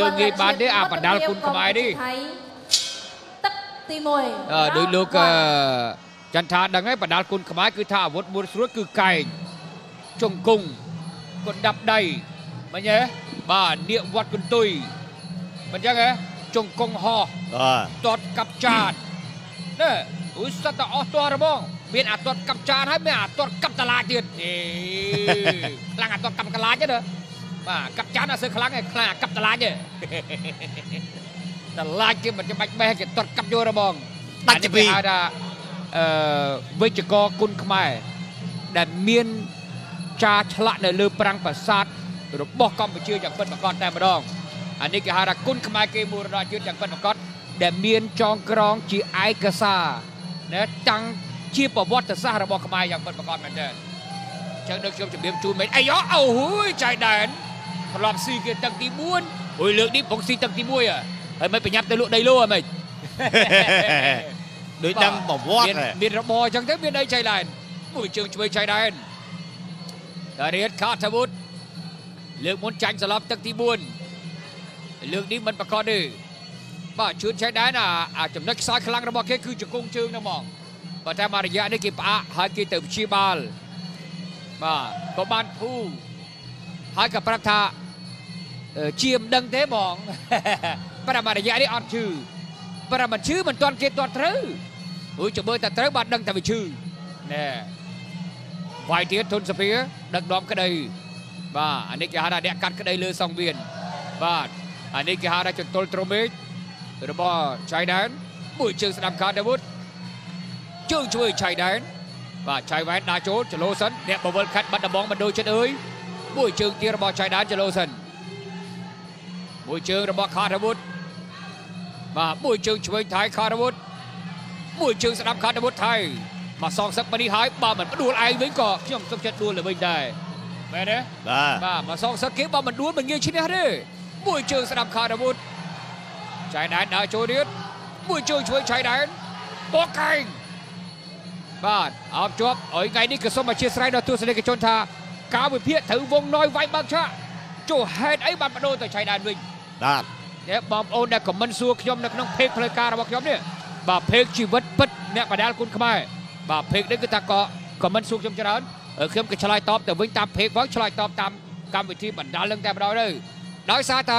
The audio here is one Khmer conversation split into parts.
យើងងាយបានទេអាបណ្ដាលគុណខ្មែរនេះទឹកទី1 ដោយលោកចន្ទថាដឹងហើយបណ្ដាលគុណខ្មែរគឺថាអាវុធមួយស្រួលគឺកែងជង្គង់កណ្ដាប់ដៃមិញហ៎បាទនាគវត្តកន្ទុយមិនចឹងហ៎ជង្គង់ហោះទាត់កាប់ចានណែអូសតអស់តរបងមានអាទាត់កាប់ចានហើយមានអាទាត់កាប់តឡាទៀតខ្លាំងអាទាត់កាប់តឡាទេណាបាទកាប់ចានអត់សូវខ្លាំងទេខ្លាំងអាកាប់តឡាទេតឡាគេមិនចាំបាច់បេះគេទាត់កាប់យករបងដាច់ពីហៅថាវិជ្ជករគុណខ្មែរដែលមានចាឆ្លាក់នៅលើប្រាង្គប្រាសាទរបស់កម្ពុជាយ៉ាងពិតប្រាកដតែម្ដងអានេះគេហៅថាគុណខ្មែរគេមរណជាតិយ៉ាងពិតប្រាកដដែលមានចងក្រងជាឯកសារណាតាំងជាប្រវត្តិសាស្ត្ររបស់ខ្មែរយ៉ាងពិតប្រាកដមែនទេអញ្ចឹងដូចខ្ញុំជម្រាបជូនមិញអាយ៉អូហូយចៃដែនធ្លាប់ស៊ីគេទឹកទី4អូយលើកនេះបងស៊ីទឹកទី1ហើយមិនប្រញាប់ទៅលក់ដីលោហ្មងដូចដឹងប្រវត្តិមានរបរអញ្ចឹងទៅមានអីចៃដែនមួយជើងឆ្វេងចៃដែនតារៀតខាត់វុធលើកមុនចាញ់សន្លប់ទឹកទី4លើកនេះមិនប្រកបទេបាទជឿនចៃដែនអាចំណុចខ្សោយខ្លាំងរបស់គេគឺជង្គង់ជើងហ្នឹងហ្មងបើតែមករយៈនេះគេផ្អាកហើយគេទៅព្យាបាលបាទក៏បានធូរហើយក៏ប្រាប់ថាជាមិនដឹងទេហ្មងប្រហែលរយៈនេះអត់ឈឺប្រហែលមិនឈឺមិនទាន់គេទាត់ត្រូវអូយចាំមើលតែត្រូវបានដឹងតែវាឈឺណែវាយទៀតធុនសភាដឹកនាំក្តីបាទអានេះគេហៅថាអ្នកកាត់ក្តីលើសង្វៀនបាទអានេះគេហៅថាចន្ទុលត្រមេចរបស់ចៃដែនមួយជើងស្ដាំខាត់អាវុធជើងជួយចៃដែនបាទចៃវ៉ែនដាក់ចូលចលោសិនអ្នកបវលខាត់បាត់ដំបងបណ្ដូលចិត្តអើយមួយជើងទៀតរបស់ចៃដែនចលោសិនមួយជើងរបស់ខាត់អាវុធបាទមួយជើងឆ្វេងថៃខាត់អាវុធមួយជើងស្ដាំខាត់អាវុធថៃមកសងសឹកមកនេះហើយបើមិនផ្ដួលឯងវិញក៏ខ្ញុំសុខចិត្តដួលទៅវិញដែរមែនទេបាទមកសងសឹកគេបើមិនដួលមិនងាយឈ្នះទេមួយជើងស្ដាំខាត់អាវុធចៃដែនដើរចូលទៀតមួយជើងឆ្វេងចៃដែនបកកែងបាទអោបជាប់អុយថ្ងៃនេះក៏សូមអធិស្ឋានដល់ទស្សនិកជនថាការវិភាគត្រូវវងណយវាយបើកឆាកចុះហេតុអីបានបដូរទៅចៃដែនវិញបាទអ្នកបងប្អូនដែលខមមិនសួរខ្ញុំនៅក្នុងเพจផ្លូវការរបស់ខ្ញុំនេះបាទเพจជីវិតពិតអ្នកបដាលគុណខ្មែរបាទเพจនេះគឺថាក៏ខមមិនសួរខ្ញុំច្រើនខ្ញុំក៏ឆ្លើយតបទៅវិញតាមเพจផងឆ្លើយតបតាមកម្មវិធីបណ្ដាលនឹងតែម្ដងទៅដោយសារតែ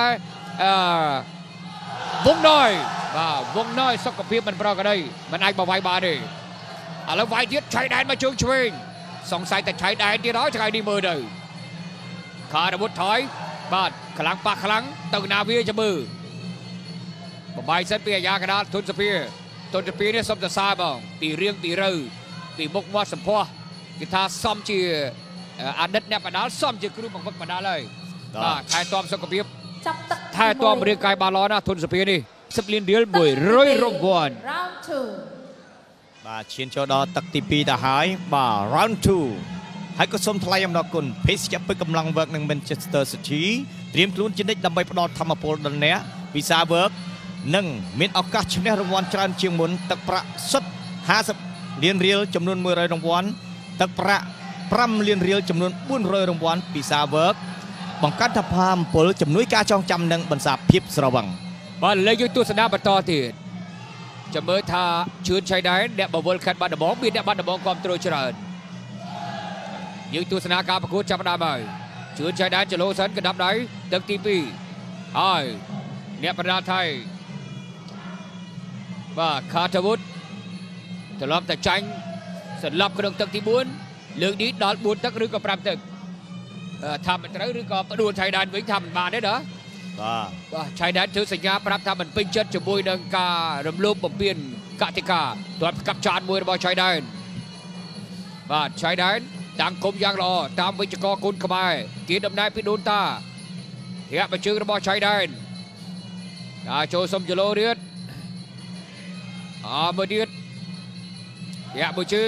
វងណយបាទវងណយសុខភាពមិនប្រក្រតីមិនអាចបវាយបានទេឥឡូវវាយទៀតឆៃដែនមកជើងឆ្វេងសង្ស័យតែឆៃដែនទៀតហើយថ្ងៃនេះមើលទៅខាអាវុធថយបាទខ្លាំងប៉ះខ្លាំងទៅណាវាចាំមើលបបាយសិនពីអាយ៉ាកដាលទុនសភានេះសុំសរសើរបងពីរៀងពីរើពីមុខមាត់សម្ផស្សគេថាសំជាអតីតអ្នកបដាលសំជាគ្រូបង្វឹកបដាលហើយបាទថែទាំសុខភាពចាប់ទឹកថែទាំរាងកាយបានល្អណាស់ទុនសភានេះ10លានរៀល100រង្វាន់ round 2 បាទឈានចូលដល់ទឹកទី2ទៅហើយបាទ round 2ហើយក៏សូមថ្លែងអំណរគុណភេសជ្ជៈពេញកម្លាំង work នឹង Manchester City ត្រៀមខ្លួនជានិច្ចដើម្បីផ្ដល់ធម៌ពលដល់អ្នកវិសា work និងមានឱកាសឈ្នះរង្វាន់ច្រើនជាងមុនទឹកប្រាក់សុទ្ធ50លានរៀលចំនួន100រង្វាន់ទឹកប្រាក់5លានរៀលចំនួន400រង្វាន់ពិសា work បង្កើតថាអំពើជំនួយការចងចាំនិងបន្សាបភាពស្រវឹងបាទលេខយកទស្សនាបន្តទៀតចាំមើលថាជឿនឆៃដែនអ្នកបវលខេត្តបាត់ដំបងមានអ្នកបាត់ដំបងគ្រប់គ្រងច្រើនយើងទស្សនាការប្រកួតចាប់ផ្ដើមហើយជឿនឆៃដែនចលោសិនកណ្ដាប់ដៃទឹកទី2ហើយអ្នកប្រដាល់ថៃបាទខាត់វុធត្រឡប់តែចាញ់សន្លប់ក្នុងទឹកទី4លើកនេះដល់4ទឹកឬក៏5ទឹកថាមិនត្រូវឬក៏ផ្ដួលឆៃដែនវិញថាមិនបានទេណាបាទឆៃដែនធ្វើសញ្ញាប្រាប់ថាមិនពេញចិត្តជាមួយនឹងការរំលោភបំពានកតិកាទាត់កាប់ចានមួយរបស់ឆៃដែនបាទឆៃដែនតាំងគុំយ៉ាងល្អតាមវិជ្ជករគុណខ្មែរគេដំណើរពីដូនតាធាក់បញ្ជើងរបស់ឆៃដែនចូលសុំជឡូរៀតមើលទៀតធាក់មួយជើង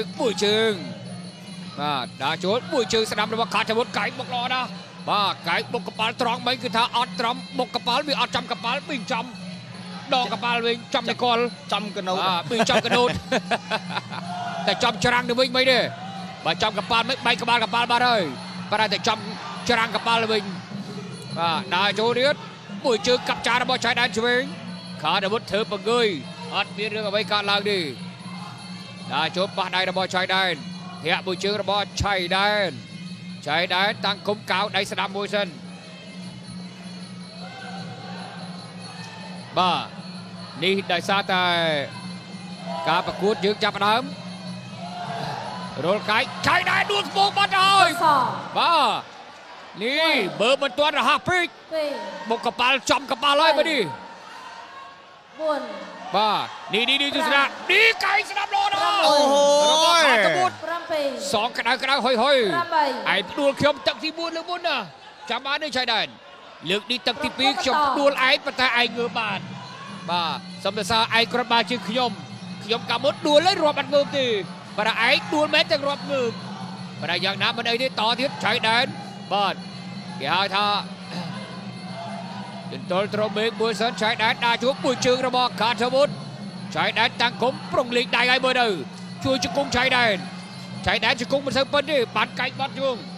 បាទដាក់ចូលមួយជើងស្ដាំរបស់ខាត់វុធកែងបុកល្អណាស់បាទកែងបុកកប៉ាល់ត្រង់មិនគឺថាអត់ត្រង់បុកកប៉ាល់វាអត់ចំកប៉ាល់ពីចំដកកប៉ាល់វិញចំតែកលចំកណូតពីចំកណូតតែចំច្រាំងទៅវិញមិនទេបើចំកប៉ាល់មិនបែកក្បាលកប៉ាល់បាត់ហើយប៉ុន្តែចំច្រាំងកប៉ាល់វិញបាទដើរចូលទៀតមួយជើងកាប់ចារបស់ឆៃដែនឆ្វេងខាតអាវុធធ្វើបង្ើយអត់មានរឿងអ្វីកើតឡើងទេដាក់ចូលប៉ះដៃរបស់ឆៃដែនធាក់មួយជើងរបស់ឆៃដែនតាំងគុំកៅដៃស្ដាំមួយសិនបាទនេះដោយសារតែការប្រកួតយើងចាប់ផ្ដើមរលកាយឆៃដែនដួលស្ពងបាត់ហើយបាទនេះបើមិនទាន់រហ័សពេកបុកកប៉ាល់ចំកប៉ាល់ហើយបាទនេះ4បាទនេះទស្សនៈនេះកែងស្ដាប់លោដល់អូយ7 សងក្តៅហុយឯងផ្ដួលខ្ញុំទឹកទី4លើមុនណាចាំបានទេឆៃដែនលើកនេះទឹកទី2ខ្ញុំផ្ដួលឯងប៉ុន្តែឯងងើបបានបាទសំដេចឯងគ្រាន់បើជាងខ្ញុំកាលមុនដួលហើយរាប់អត់ងើបទេបើឯងដួលមែនតែរាប់ងើបបើយ៉ាងណាមិនអីទេតទៀតឆៃដែនបាទគេហៅថាចន្ទល់ត្រមេកមួយសិនឆៃដែនដាក់ជួបមួយជើងរបស់កាថាវុធឆៃដែនតាំងគុំប្រុងលេងដៃឲ្យមើលទៅជួយជង្គង់ឆៃដែនជង្គង់មិនសូវប៉ុនទេបានកាច់បាត់ជង្គង់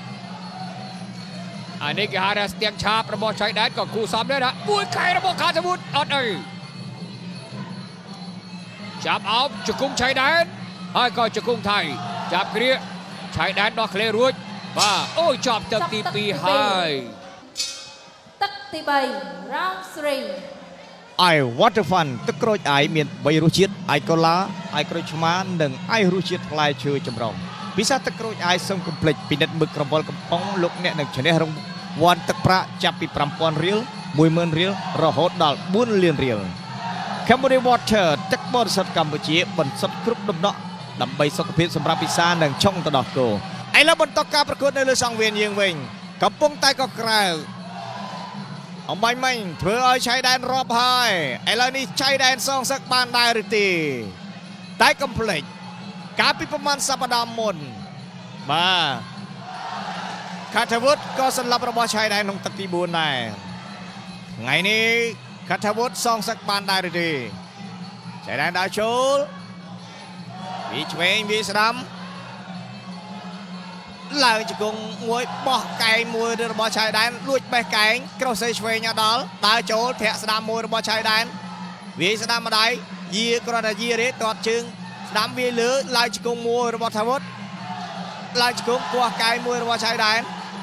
អានេះគេហៅថាស្ទៀងឆាបរបស់ឆៃដែនក៏គូសំដែរណាមួយកែរបស់កាថាវុធអត់អីចាប់អោបជង្គង់ឆៃដែនហើយក៏ជង្គង់ថៃចាប់គ្រាឆៃដែនដោះក្លេរួចបាទអូយជាប់ទឹកទី2ហើយទឹកទី3 round 3 I water fun ទឹកក្រូចអាយមាន3រសជាតិអាយកូឡាអាយក្រូចឆ្មានិងអាយរសជាតិផ្លែឈើចម្រុះពិសេសទឹកក្រូចអាយសូមកុំភ្លេចពិនិត្យមើលក្រវិលកំប៉ុងលោកអ្នកនឹងឈ្នះរង្វាន់ទឹកប្រាក់ចាប់ពី 5,000 រៀល 10,000 រៀលរហូតដល់ 4 លានរៀល Camry Water ទឹកបរិសុទ្ធកម្ពុជាបន្សុទ្ធគ្រប់ដំណក់ដើម្បីសុខភាពសម្រាប់ពិសានិងឆុងទៅដោះគោឥឡូវបន្តការប្រកួតនៅលើសង្វៀនយើងវិញកំពុងតែក៏ក្រៅអំបញ្ញមិញធ្វើឲ្យឆៃដែនរាប់ហើយឥឡូវនេះឆៃដែនសងសឹកបានដែរឬទេតែកុំភ្លេចកាលពីប្រហែលសប្តាហ៍មុនបាទកាថាវុធក៏សន្លប់របស់ឆៃដែនក្នុងទឹកទី4ដែរថ្ងៃនេះកាថាវុធសងសឹកបានដែរឬទេឆៃដែនដើរចូលវាឆ្វេងវាស្ដាំឡើងជង្គង់មួយបោះកែងមួយរបស់ឆៃដែនលួចបេះកែងក្រោះសេឆ្វេងអត់ដល់ដើរចូលធាក់ស្ដាំមួយរបស់ឆៃដែនវាស្ដាំម្ដាយយាគ្រាន់តែយាទេទាត់ជើងស្ដាំវាលើឡើងជង្គង់មួយរបស់ថាវុធឡើងជង្គង់គោះកែងមួយរបស់ឆៃដែន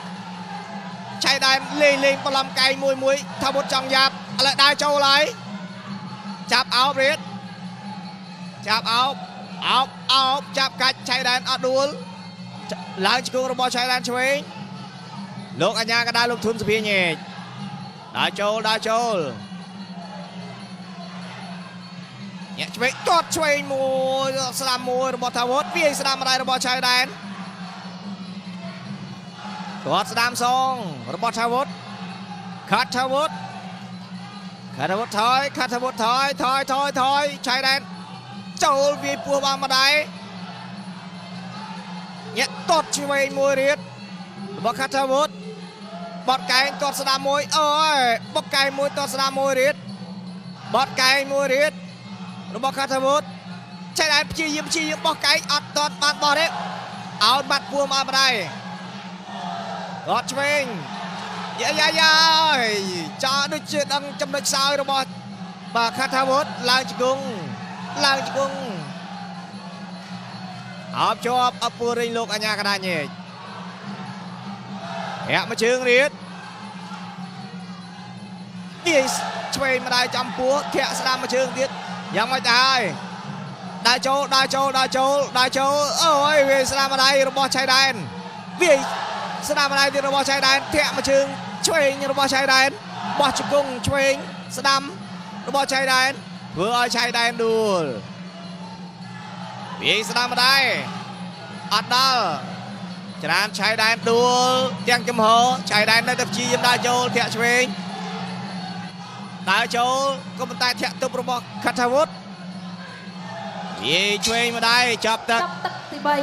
លេងបន្លំកែងមួយថាវុធចង់យ៉ាប់ឥឡូវដើរចូលហើយចាប់អោបរៀតចាប់អោបចាប់កាច់ឆៃដែនអត់ដួលឡើងជង្គង់របស់ឆៃដែនឆ្វេងលោកអញ្ញាកដាលោកធុនសុភាញេកដើរចូលញាក់ឆ្វេងទាត់ឆ្វេងមួយស្ដាំមួយរបស់ថាវុធវាយស្ដាំម្ដាយរបស់ឆៃដែនទាត់ស្ដាំសងរបស់ថាវុធខាត់ថាវុធថយឆៃដែនចូលវាយពោះបានម្ដាយញាក់ទាត់ឆ្វេងមួយរៀតរបស់ខាត់ថាវុធបត់កែងទាត់ស្ដាំមួយអូយបុកកែងមួយទាត់ស្ដាំមួយរៀតបត់កែងមួយរៀតរបស់ខាត់ថាវុធឆៃដែនព្យាយាមបោះកែងអត់ទាត់បានបោះទេអោតបាត់ពោះបានម្ដាយទាត់ឆ្វេងយ៉ាចោលដូចជាដឹងចំណុចខ្សោយរបស់បាទខាត់ថាវុធឡើងជង្គង់អោបជាប់អពុរិញលោកអញ្ញាកដាញេកហាក់មួយជើងរៀតវាឆ្វេងម្ដាយចំពោះធាក់ស្ដាំមួយជើងទៀតយ៉ាងម៉េចទៅហើយដើរចូលអូយវាស្ដាំម្ដាយរបស់ឆៃដែនវាស្ដាំម្ដាយទៀតរបស់ឆៃដែនធាក់មួយជើងឆ្វេងរបស់ឆៃដែនបោះជង្គង់ឆ្វេងស្ដាំរបស់ឆៃដែនធ្វើឲ្យឆៃដែនដួលវាស្ដាំម្ដាយអត់ដល់ច្រានឆៃដែនដួលទាំងចំហឆៃដែននៅតែព្យាយាមដើរចូលធាក់ឆ្វេងដើរចូលក៏ប៉ុន្តែធាក់ទប់របស់ខាត់ថាវុធវាឆ្វេងម្ដាយចាប់ទឹកទី3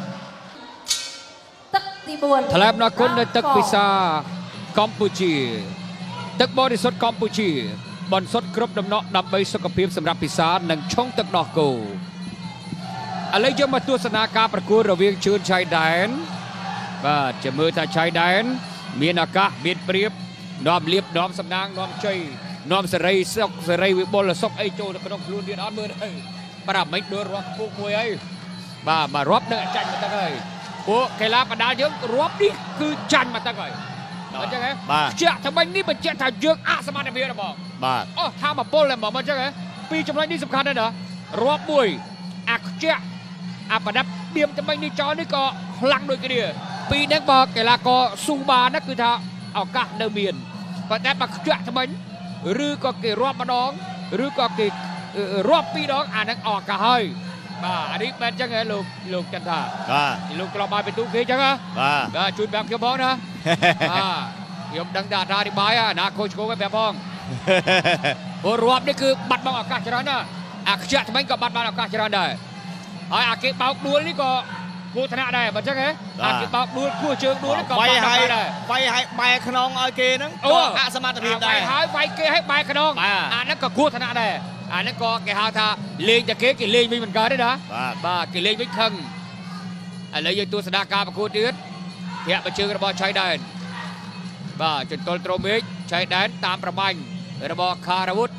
ទឹកទី4 ថ្លែងអំណរគុណដល់ទឹកពិសាកម្ពុជាទឹកបរិសុទ្ធកម្ពុជាបន្សុទ្ធគ្រប់ដំណក់ដើម្បីសុខភាពសម្រាប់ពិសានិងឆុងទឹកដោះគោឥឡូវយើងមកទស្សនាការប្រកួតរវាងជឿនឆៃដែនបាទចាំមើលថាឆៃដែនមានឱកាសមានប្រៀបនាំលៀបនាំសំណាងនាំជ័យនាំសេរីសុកសេរីវិបុលសុកអីចូលនៅក្នុងខ្លួនទៀតអត់មើលទៅបាទមិនដូចរាប់ពុកមួយអីបាទមករាប់នឹងចាញ់មកទឹកហើយពួកកីឡាបណ្ដាលយើងរាប់នេះគឺចាញ់មកទឹកហើយអញ្ចឹងហ៎ជាក់ថ្មីនេះបញ្ជាក់ថាយើងអសមត្ថភាពរបស់បាទអូថាមកពលតែមកអញ្ចឹងហ៎ពីចំណុចនេះសំខាន់ណាស់ណារាប់មួយអាខ្ជាក់អាប្រដាប់បៀមថ្មីនេះចោលនេះក៏ខ្លាំងដូចគ្នាពីហ្នឹងបើកីឡាករស៊ូបានណាគឺថាឱកាសនៅមានប៉ុន្តែបើខ្ជាក់ថ្មីឬក៏គេរាប់ម្ដងឬក៏គេរាប់ពីរដងអាហ្នឹងឱកាសហើយបាទអានេះបែបអញ្ចឹងហ៎លោកចន្ទថាបាទលោកក្លបបាយបន្ទូគេអញ្ចឹងហ៎បាទជួយប្រាប់ខ្ញុំផងណាបាទខ្ញុំដឹងថាអធិប្បាយណាខូចឆ្កងឲ្យប្រាប់ផងព្រោះរាប់នេះគឺបាត់បង់ឱកាសច្រើនណាស់អាខ្ជាក់ថ្មីក៏បាត់បង់ឱកាសច្រើនដែរហើយអាគេបោកដួលនេះក៏គួរថ្នាក់ដែរបើអញ្ចឹងហ៎អាគេបោកដួលគួរជើងដួលនេះក៏បាត់ដែរវាយឲ្យបែរខ្នងឲ្យគេហ្នឹងក៏អសមត្ថភាពដែរហើយវាយគេឲ្យបែរខ្នងអាហ្នឹងក៏គួរថ្នាក់ដែរអាហ្នឹងក៏គេហៅថាលេងតែគេលេងវិញមិនកើតទេណាបាទគេលេងវិញខឹងឥឡូវយើងទស្សនាការប្រកួតទៀតធាក់បជើងរបស់ឆៃដែនបាទចន្ទល់ត្រូមេឃឆៃដែនតាមប្រមាញ់របស់ខារ៉ាវុធ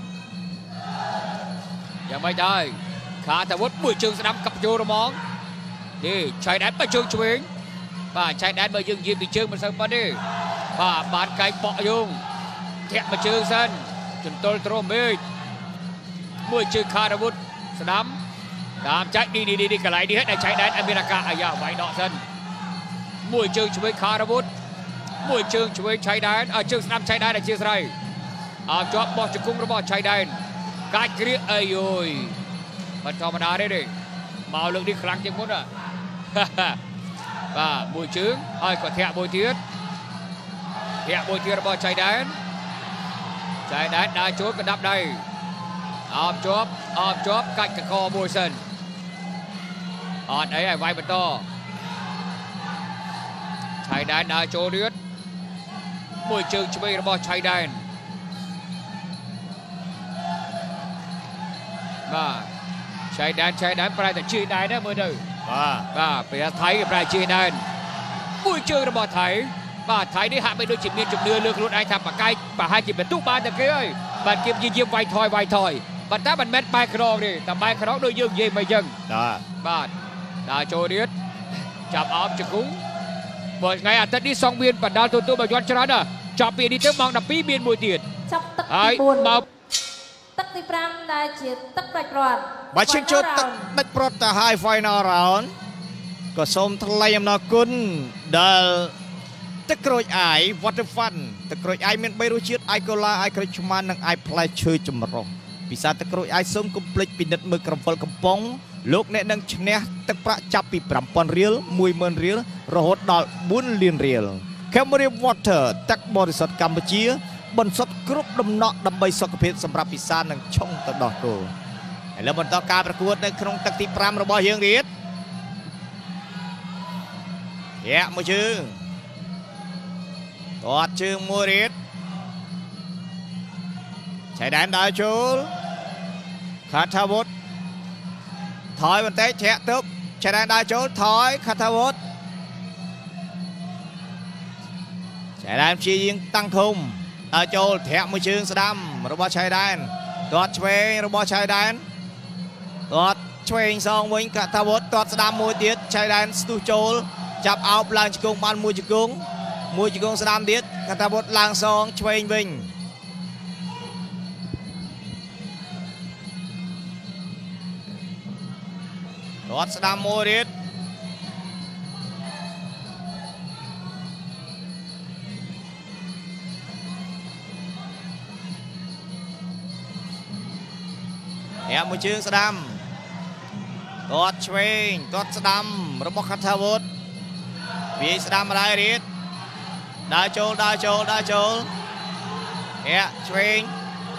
យ៉ាងម៉េចដែរខាតាវុធមួយជើងស្ដាំកាប់ចូលរមងនេះឆៃដែនបើជើងឆ្វេងបាទឆៃដែនបើយើងនិយាយពីជើងមិនសូវប៉ុណ្ណេះបាទបានកែកប៉ក់យងធាក់មួយជើងសិនចន្ទល់ត្រូមេឃមួយជើងខារ៉ាវុធស្ដាំតាមចាច់នេះកន្លែងនេះដែលឆៃដែនអមេរិកាអាយ៉ាវាយដកសិនមួយជើងឆ្វេងខារ៉ាវុធមួយជើងឆ្វេងឆៃដែនជើងស្ដាំឆៃដែនអធិស្ឋានជាប់បោះជង្គង់របស់ឆៃដែនកាច់គ្រាអីយយមិនធម្មតាទេមកលើកនេះខ្លាំងជាងមុនបាទមួយជើងហើយក៏ធាក់មួយទៀតរបស់ឆៃដែនដើរចូលកណ្ដាប់ដៃអមជាប់កាច់កកមួយសិនអត់អីឲ្យវាយបន្តឆៃដែនដើរចូលទៀតមួយជើងឆ្វេងរបស់ឆៃដែនបាទឆៃដែនប្រែតែជាដែនណាមើលទៅបាទប្រទេសថៃប្រែជាដែនមួយជើងរបស់ថៃបាទថៃនេះហាក់បីដូចជាមានជំនឿលើខ្លួនឯងថាប្រកែកប្រហែលជាបន្ទុកបានតែគេហើយបាទគេយាមវាយថយប៉ុន្តែមិនមែនបែកខ្នងទេតែបែកខ្នងដូចយើងនិយាយមិនអញ្ចឹងបាទដើរចូលទៀតចាប់អោបជង្គង់បើថ្ងៃអាទិត្យនេះសងមានបណ្ដាលទទួលបើយ័ន្តច្រើនណាស់ចាប់ពីនេះទៅម៉ោង12មានមួយទៀតចាប់ទឹកទី4មកទឹកទី5ដែលជាទឹកដាច់ព្រាត់បើឈានចូលទឹកដាច់ព្រាត់ទៅ High Final Round ក៏សូមថ្លែងអំណរគុណដល់ទឹកក្រូចអាយ Water Fun ទឹកក្រូចអាយមាន3រសជាតិអាយកូឡាអាយក្រូចឆ្មានិងអាយផ្លែឈើចម្រុះពិសាទឹកក្រូចអាយសូមកុំភ្លេចពិនិត្យមើលក្រវិលកំប៉ុងលោកអ្នកនឹងឈ្នះទឹកប្រាក់ចាប់ពី 5,000 រៀល 10,000 រៀលរហូតដល់ 4 លានរៀល Camry Water ទឹកបរិសុទ្ធកម្ពុជាបន្សុទ្ធគ្រប់ដំណក់ដើម្បីសុខភាពសម្រាប់ពិសានិងឆុងទៅដោះគោឥឡូវបន្តការប្រកួតនៅក្នុងទឹកទី5របស់យើងទៀតធាក់មួយជើងទាត់ជើងមួយទៀតឆៃដែនដើរចូលខាថាវុធថយបន្តិចធាក់ទៅឆៃដែនដើរចូលថយខាថាវុធឆៃដែនព្យាយាមតាំងធំដើរចូលធាក់មួយជើងស្ដាំរបស់ឆៃដែនទាត់ឆ្វេងរបស់ឆៃដែនទាត់ឆ្វេងសងវិញខាថាវុធទាត់ស្ដាំមួយទៀតឆៃដែនស្ទុះចូលចាប់អោបឡើងជង្គង់បានមួយជង្គង់ស្ដាំទៀតខាថាវុធឡើងសងឆ្វេងវិញទាត់ស្ដាំមួយទៀតអ្នកមួយជើងស្ដាំទាត់ឆ្វេងទាត់ស្ដាំរបស់ខាថាវុធវាយស្ដាំម្ដាយរៀតដើរចូលអ្នកឆ្វេង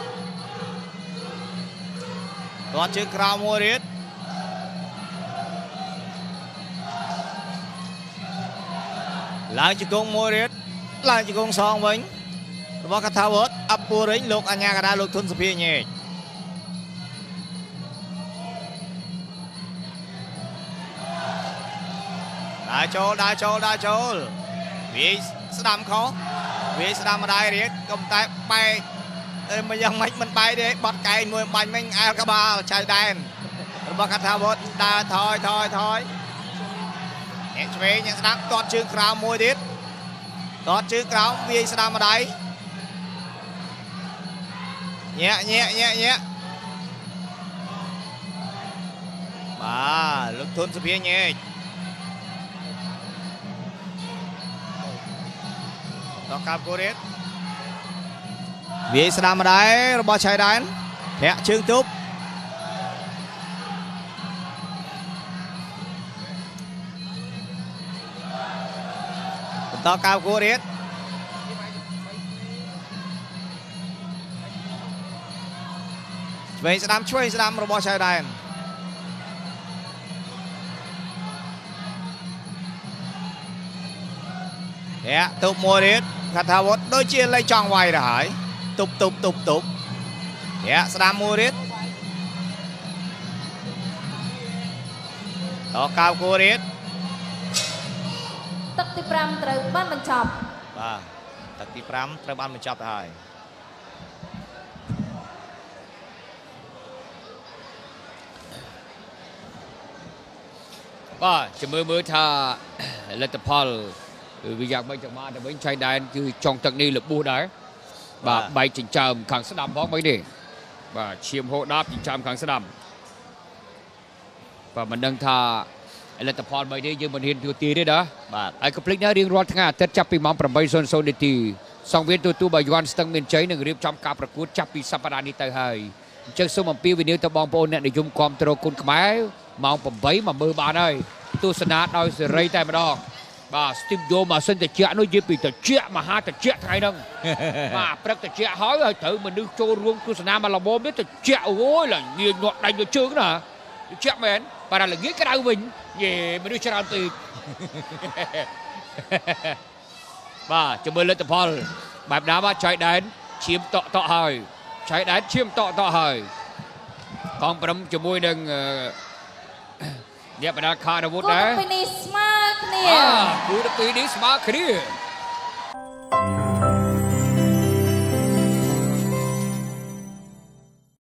ទាត់ជើងក្រោមមួយរៀតឡើងជង្គង់មួយរៀតឡើងជង្គង់សងវិញរបស់ខាថាវុធអពូរិញលោកអញ្ញាកដាលោកធុនសុភាញេកដើរចូលវាយស្ដាំខុសវាស្ដាំម្ដាយរៀតកុំតែបែកមិនយ៉ាងម៉េចមិនបែកទេបាត់កែងមួយបាញ់មិញអែលក្បាលចៅដែនរបស់កាថាវុធដើរថយអ្នកឆ្វេងអ្នកស្ដាប់ទាត់ជើងក្រោមមួយទៀតទាត់ជើងក្រោមវាយស្ដាំម្ដាយញាក់បាទលោកធុនសុភាញែកដល់កាប់គូរ៉េតវាយស្ដាំម្ដាយរបស់ឆៃដែនធាក់ជើងទប់បន្តកាប់គូរ៉េតឆ្វេងស្ដាំរបស់ឆៃដែនធាក់ទប់មួយទៀតកាថាវុធដូចជាលេចចង់វាយទៅហើយទប់ធាក់ស្ដាំមួយទៀតតកៅគូរ៉េតទឹកទី5ត្រូវបានបញ្ចប់បាទទឹកទី5ត្រូវបានបញ្ចប់ទៅហើយបាទជំរឿមើលថាលទ្ធផលវាយ៉ាងម៉េចទៅមកទៅវិញឆៃដែនគឺចុងទឹកនេះលបួសដែរបាទបែកចិញ្ចើមខាងស្ដាំផងមិនទេបាទឈាមហូរដាប់ចិញ្ចើមខាងស្ដាំបាទមិនដឹងថាលទ្ធផលមិនទេយើងមិនហ៊ានទូទាយទេណាបាទហើយកុំភ្លេចណារៀងរាល់ថ្ងៃអាទិត្យចាប់ពីម៉ោង 8:00 នាទីសង្វៀនទូបាយ័នស្ទឹងមានជ័យនឹងរៀបចំការប្រកួតចាប់ពីសប្តាហ៍នេះទៅហើយអញ្ចឹងសូមអំពាវនាវទៅបងប្អូនអ្នកនិយមគាំទ្រគុណខ្មែរម៉ោង 8 មកមើលបានហើយទស្សនាដោយសេរីតែម្ដងបាទស្ទីបយកម៉ាស៊ីនត្រជាក់នោះនិយាយពីត្រជាក់មហាត្រជាក់ថ្ងៃហ្នឹងបាទព្រឹកត្រជាក់ហើយត្រូវមនុស្សចូលរួមទស្សនាមកល្មមនេះត្រជាក់អូយឡើងងាយញាក់ដាច់លើជើងណាត្រជាក់មែនបាទឡើងងាយក្តៅវិញយេមនុស្សច្រើនពេកបាទចាំមើលលទ្ធផលបែបណាបាទឆៃដែនឈាមតក់ហើយឆៃដែនឈាមតក់ហើយកងប្រឹមជាមួយនឹងអ្នកបដាខាអាវុធដែរគូទី2នេះស្មើគ្នាគូទី2នេះស្មើគ្នា